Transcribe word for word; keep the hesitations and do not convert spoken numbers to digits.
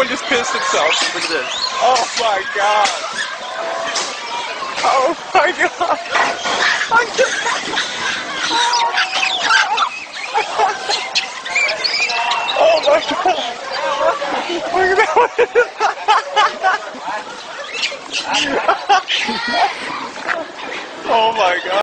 one just pissed himself. Look at this. Oh my god. Oh my god. I'm just... Oh my god. Look at that one. Oh my god.